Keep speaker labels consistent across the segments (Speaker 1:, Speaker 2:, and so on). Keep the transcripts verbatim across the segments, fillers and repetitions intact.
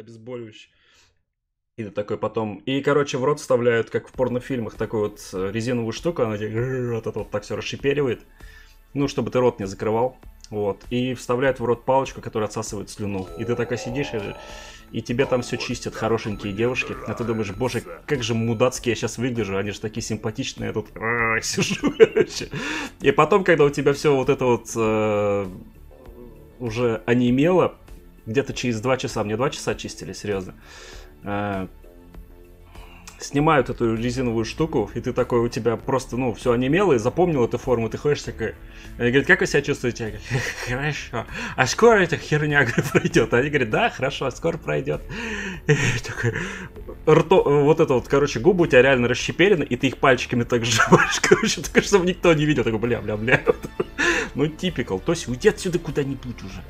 Speaker 1: обезболивающее. И ты такой потом... И, короче, в рот вставляют, как в порнофильмах, такую вот резиновую штуку, она тебе вот это вот так все расшиперивает. Ну, чтобы ты рот не закрывал. Вот. И вставляют в рот палочку, которая отсасывает слюну. И ты такой сидишь, и, и тебе там все чистят хорошенькие девушки. А ты думаешь, боже, как же мудацки я сейчас выгляжу. Они же такие симпатичные. Я тут сижу, короче. И потом, когда у тебя все вот это вот э, уже онемело, где-то через два часа, мне два часа чистили, серьезно. Э, снимают эту резиновую штуку, и ты такой, у тебя просто, ну, все онемело, и запомнил эту форму, ты ходишь такой. Они говорят, как вы себя чувствуете? Я говорю, хорошо. А скоро эта херня пройдет? Они говорят, да, хорошо, скоро пройдет. И такой, рто, вот это вот, короче, губы у тебя реально расщеперены, и ты их пальчиками так сжимаешь, короче, так, чтобы никто не видел. Такой, бля, бля, бля. Ну, типикал. То есть уйди отсюда куда-нибудь уже.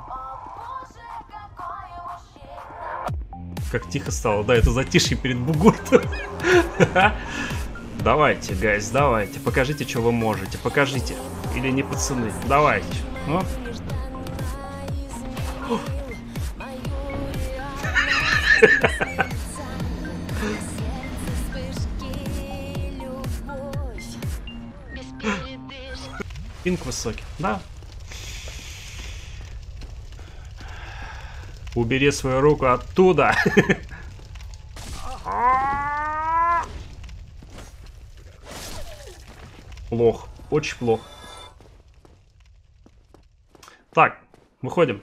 Speaker 1: Как тихо стало, да, это затишье перед бугуртом. Давайте, гайс, давайте, покажите, что вы можете, покажите. Или не пацаны, давайте. Ну. Пинг высокий, да. Убери свою руку оттуда. Плохо, очень плохо. Так, выходим.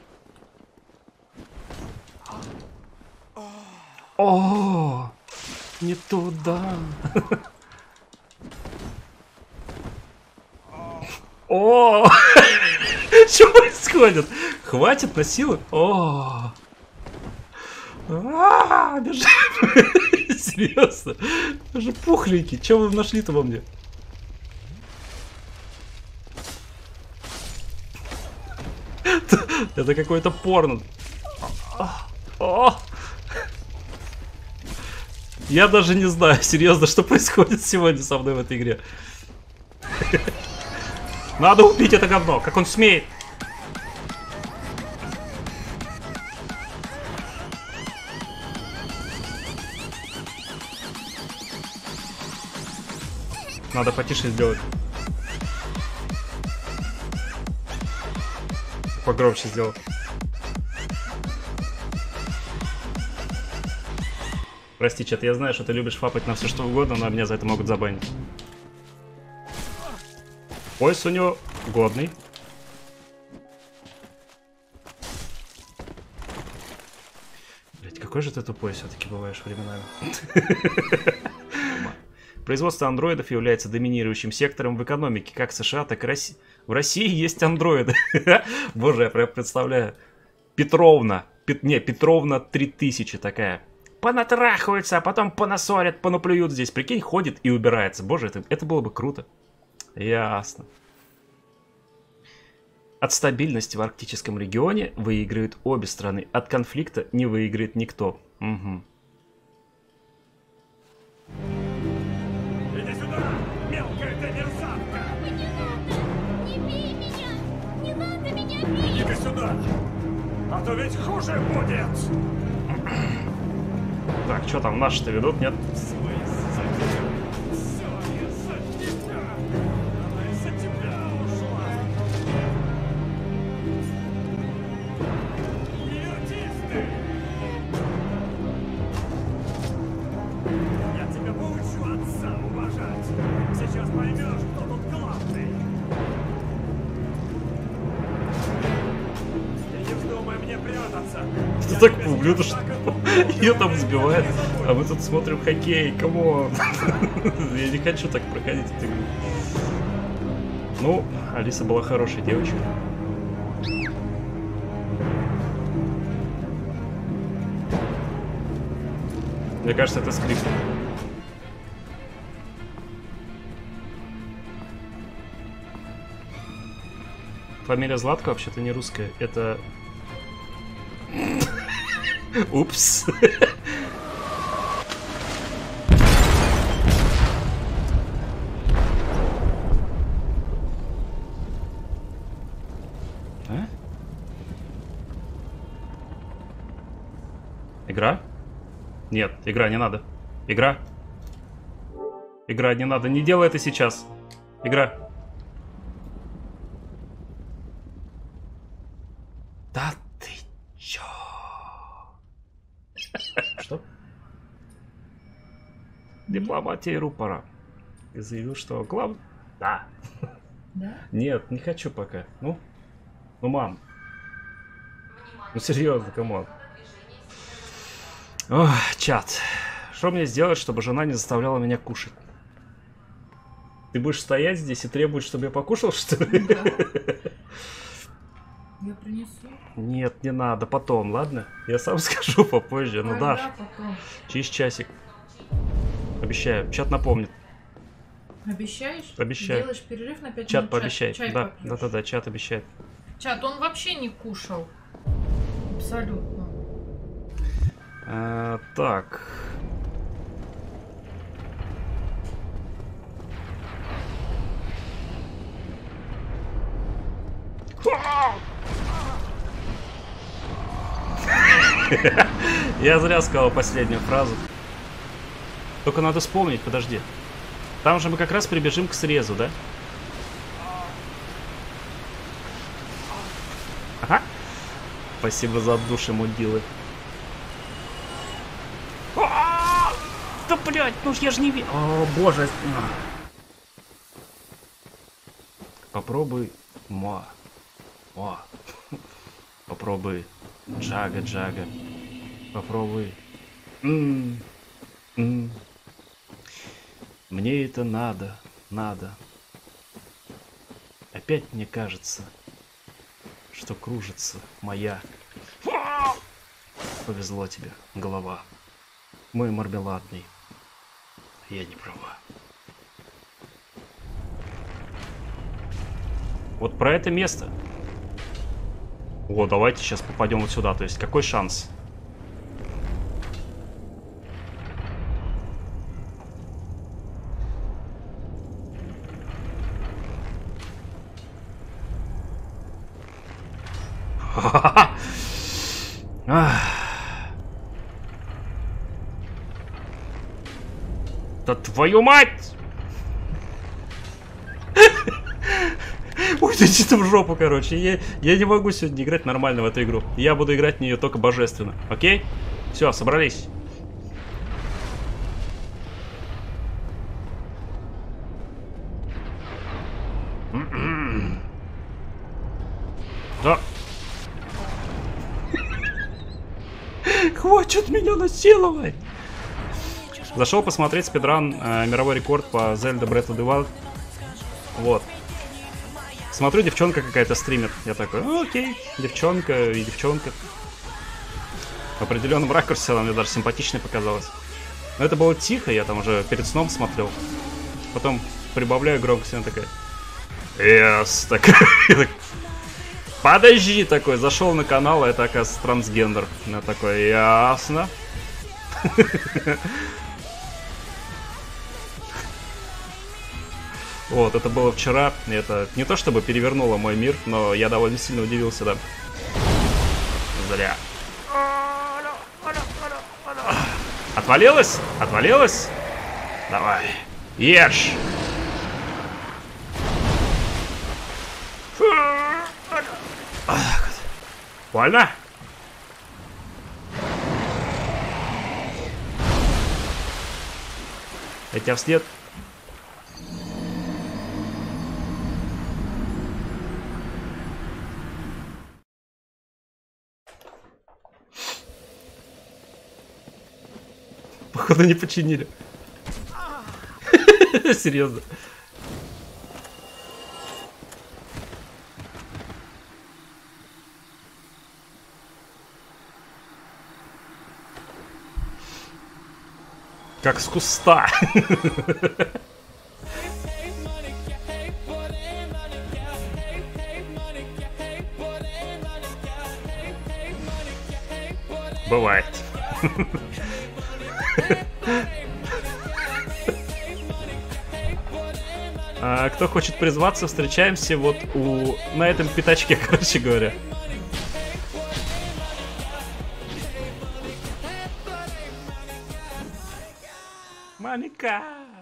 Speaker 1: О, не туда. О, что происходит? Хватит насиловать. О, бежим. Серьезно, даже пухленький. Что вы нашли-то во мне? Это какое-то порно. О! Я даже не знаю, серьезно, что происходит сегодня со мной в этой игре. Надо убить это говно, как он смеет. Надо потише сделать. Погромче сделать. Прости, чат, я знаю, что ты любишь фапать на все что угодно, но меня за это могут забанить. Пояс у него годный. Блять, какой же ты тупой все-таки бываешь временами. Производство андроидов является доминирующим сектором в экономике, как в США, так и России. В России есть андроиды. Боже, я прям представляю. Петровна. Пет... Не, Петровна три тысячи такая. Понатрахаются, а потом понасорят, понаплюют здесь. Прикинь, ходит и убирается. Боже, это, это было бы круто. Ясно. От стабильности в арктическом регионе выигрывают обе страны. От конфликта не выиграет никто. Угу.
Speaker 2: Иди сюда, мелкая ты мерзавка!
Speaker 3: Не надо! Не бей меня! Не надо меня бить!
Speaker 2: Иди-ка сюда! А то ведь хуже будет!
Speaker 1: Так, что там наши-то ведут, нет?
Speaker 2: Я тебя научу отца уважать! Сейчас поймешь, кто тут главный! И не вздумай мне прятаться!
Speaker 1: Ты так пугнут, что ее там сбивает, а мы тут смотрим хоккей, камон. Я не хочу так проходить эту игру. Ну, Алиса была хорошей девочкой. Мне кажется, это скрипт. Фамилия Златко вообще-то не русская, это... Упс. А? Игра? Нет, игра, не надо. Игра. Игра, не надо. Не делай это сейчас. Игра. Да ты чё? Что? Дипломатия рупора. И заявил, что главное... Да.
Speaker 4: Да?
Speaker 1: Нет, не хочу пока. Ну? Ну, мам. Ну, серьезно, камон. Ох, чат. Что мне сделать, чтобы жена не заставляла меня кушать? Ты будешь стоять здесь и требовать, чтобы я покушал, что ли?
Speaker 4: Да. Я принесу.
Speaker 1: Нет, не надо, потом, ладно? Я сам скажу попозже, ну
Speaker 4: Когда
Speaker 1: дашь.
Speaker 4: потом?
Speaker 1: Через часик. Обещаю, чат напомнит.
Speaker 4: Обещаешь?
Speaker 1: Обещаю.
Speaker 4: Делаешь перерыв на пять
Speaker 1: Чат
Speaker 4: минут.
Speaker 1: пообещает.
Speaker 4: Чай
Speaker 1: Да,
Speaker 4: попьешь.
Speaker 1: да, да, да, чат обещает.
Speaker 4: Чат, он вообще не кушал. Абсолютно.
Speaker 1: А, так. Я зря сказал последнюю фразу. Только надо вспомнить, подожди. Там же мы как раз прибежим к срезу, да? Ага. Спасибо за отдуши, мудилы. Да, блядь, ну ж я же не вижу. О, боже. Попробуй ма. Ма. Попробуй джага-джага. Попробуй. М-м. М-м. Мне это надо, надо. Опять мне кажется, что кружится моя. Повезло тебе, голова. Мой мармеладный. Я не права. Вот про это место. О, давайте сейчас попадем вот сюда. То есть какой шанс? Да твою мать! Ой, иди ты в жопу, короче. Я, я не могу сегодня играть нормально в эту игру. Я буду играть в нее только божественно. Окей? Все, собрались. Да. Хватит меня насиловать! Зашел посмотреть спидран, э, мировой рекорд по Zelda Breath of the Wild. Вот. Смотрю, девчонка какая-то стримит. Я такой, ну, окей, девчонка и девчонка. В определенном ракурсе она мне даже симпатичной показалась. Но это было тихо, я там уже перед сном смотрел. Потом прибавляю громкость, она такая... Yes, такая... Подожди, такой, зашел на канал, а это, оказывается, трансгендер. Я такой, ясно. Вот, это было вчера. Это не то чтобы перевернуло мой мир, но я довольно сильно удивился, да. Зря. Отвалилась? Отвалилась? Давай. Ешь. Больно? Я тебя вслед. Походу не починили. Серьезно. Как с куста. Бывает. А, кто хочет призваться, встречаемся вот у... на этом пятачке, короче говоря. Маленькая!